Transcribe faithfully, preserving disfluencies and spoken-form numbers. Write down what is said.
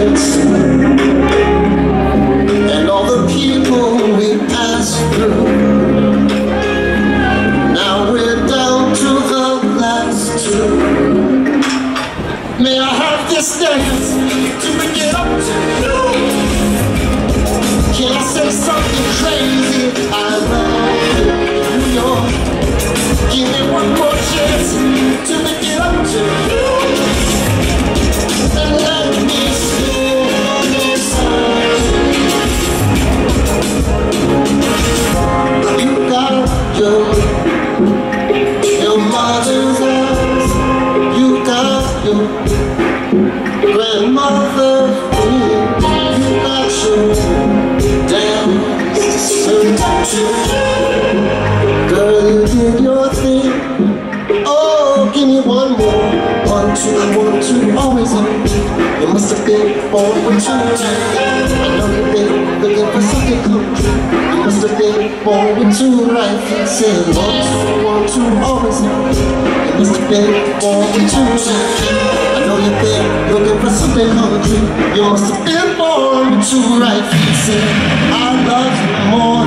chance, and all the people we passed through. Now we're down to the last two. May I have this dance to bring it up to you? Can I say something crazy? I love New York. Give me one more chance to make it up to you, and let me sing this song. You got your, your mother's eyes. You got your grandmother's feet. You got your dance to girl, you did your thing. Oh, give me one more. One, two, one, two, always on. You must have been born with two. I know you've been looking for something cool. You must have been born with two right feet. Saying one, two, one, two, always on. You must have been born with two. I know you've been looking for something hungry. You must have been born with two right feet. Saying I love you more